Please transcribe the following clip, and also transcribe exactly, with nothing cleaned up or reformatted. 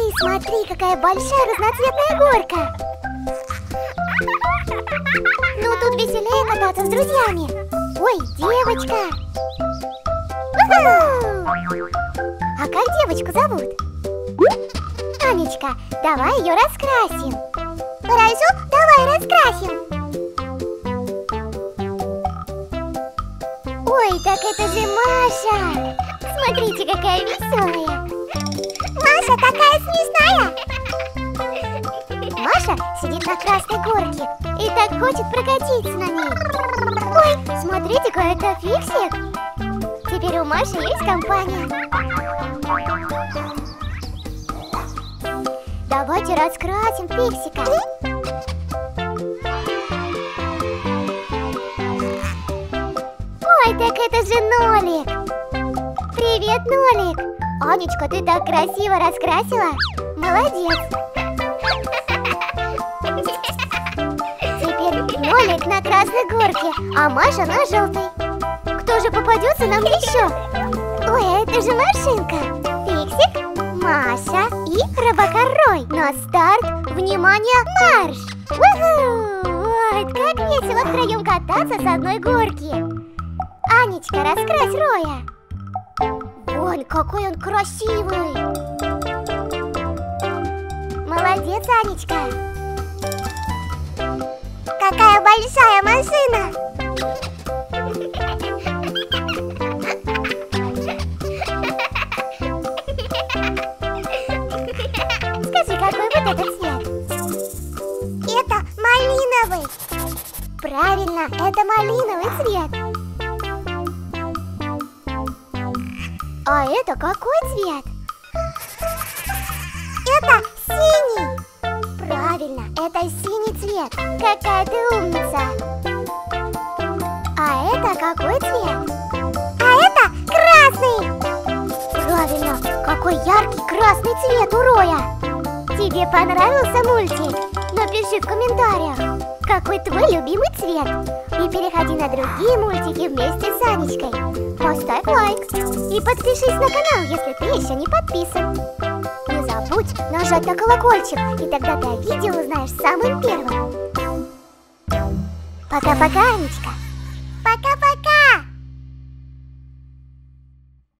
Ой, смотри, какая большая разноцветная горка. Ну, тут веселее кататься с друзьями. Ой, девочка. У-ху! А как девочку зовут? Анечка, давай ее раскрасим. Хорошо, давай раскрасим. Ой, так это же Маша. Смотрите, какая веселая. Маша такая смешная. Маша сидит на красной горке и так хочет прокатиться на ней. Ой, смотрите-ка, это Фиксик. Теперь у Маши есть компания. Давайте раскрасим Фиксика. Ой, так это же Нолик. Привет, Нолик. Анечка, ты так красиво раскрасила. Молодец. Теперь Нолик на красной горке, а Маша на желтой. Кто же попадется нам еще? Ой, это же машинка. Фиксик, Маша и Робокар Рой. На старт, внимание, марш! У-ху! Вот, как весело втроем кататься с одной горки. Анечка, раскрась Роя. Вон, какой он красивый. Молодец, Анечка. Какая большая машина. Скажи, какой вот этот цвет? Это малиновый. Правильно, это малиновый цвет. А это какой цвет? Это синий. Правильно, это синий цвет. Какая ты умница. А это какой цвет? А это красный. Правильно, какой яркий красный цвет у Роя. Тебе понравился мультик? Напиши в комментариях, какой твой любимый цвет. И переходи на другие мультики вместе с Анечкой. Поставь лайк и подпишись на канал, если ты еще не подписан. Не забудь нажать на колокольчик, и тогда ты о видео узнаешь самым первым. Пока-пока, Анечка.